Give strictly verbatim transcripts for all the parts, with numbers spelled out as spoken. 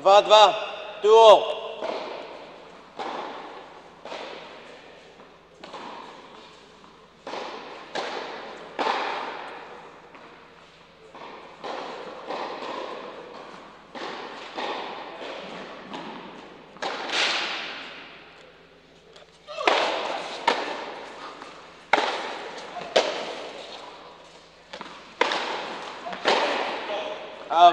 dva dva, two all. Out.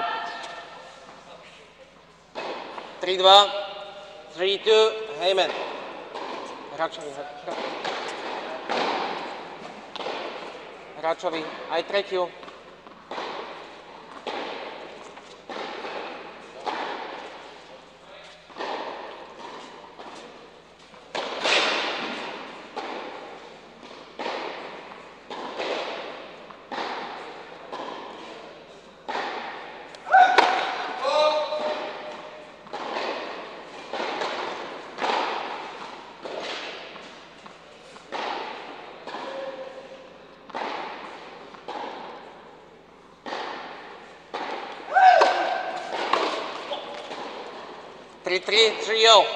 three dva, three two, Heyman. Hráčovi, hráčovi, aj tretiu. three three, three oh.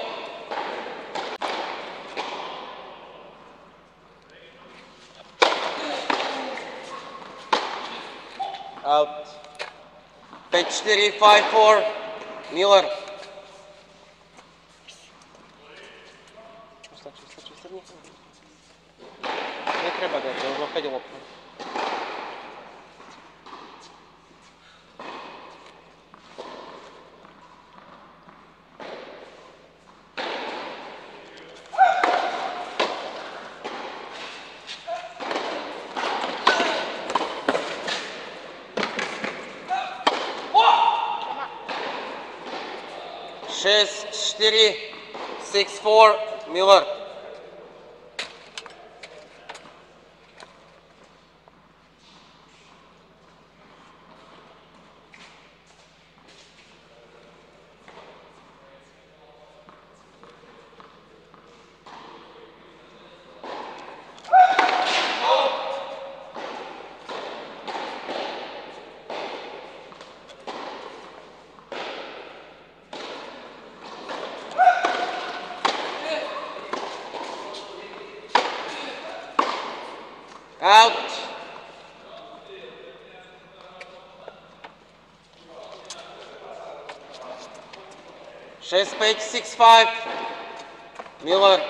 Out. five four, five four, Miller. Stačí, stačí, stačí. Netreba dať, už má päť lopov. шесть четыре, six four, Miller. Out. шесть пять, six five, Miller.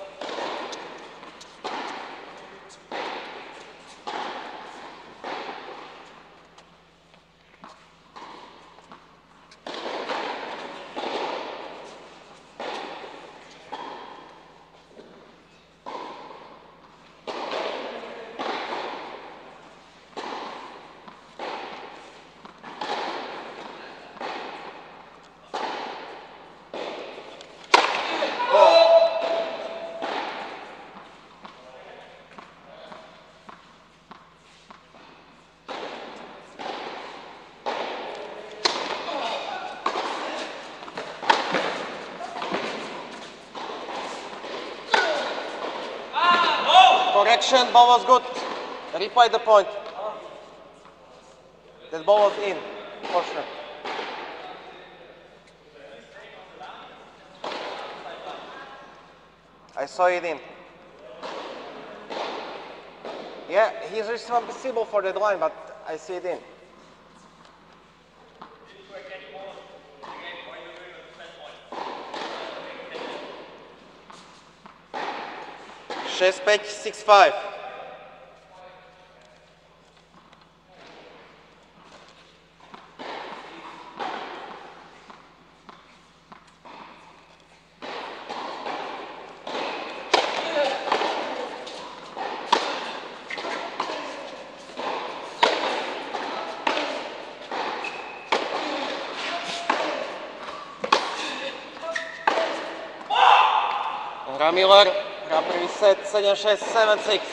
Correction, ball was good. Replay the point. That ball was in, for sure. I saw it in. Yeah, he's responsible for that line, but I see it in. шесть пять, six five. Hra Miller, hra prvý set, seven six, seven six.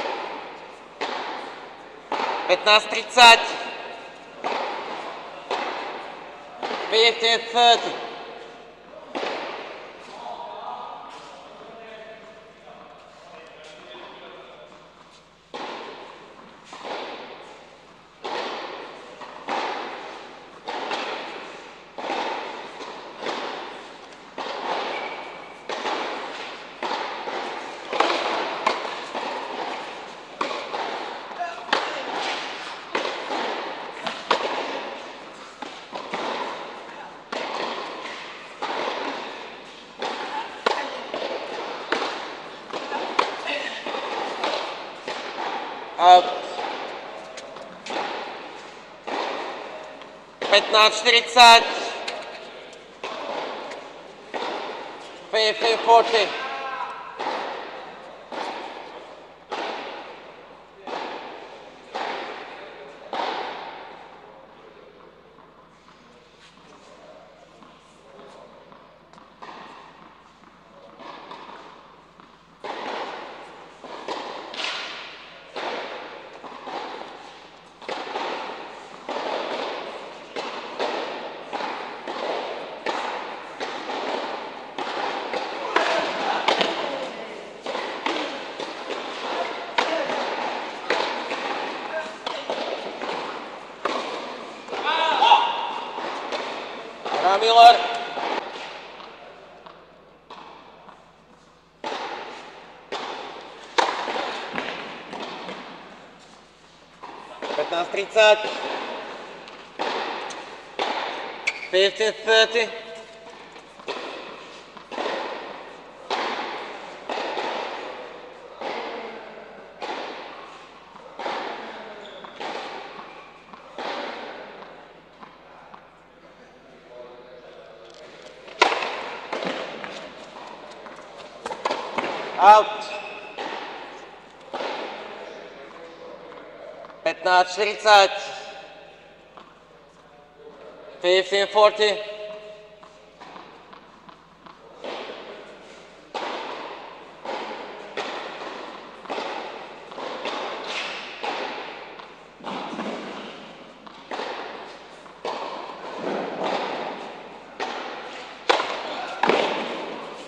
pätnásť tridsať. fifteen thirty. Out. pätnásť štyridsať. fifteen forty. Miller. pätnásť tridsať. fifteen thirty. Out. pätnásť štyridsať. fifteen forty.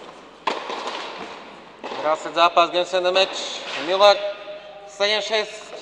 Hral sa zápas, game seven match, Miller, sedem šesť.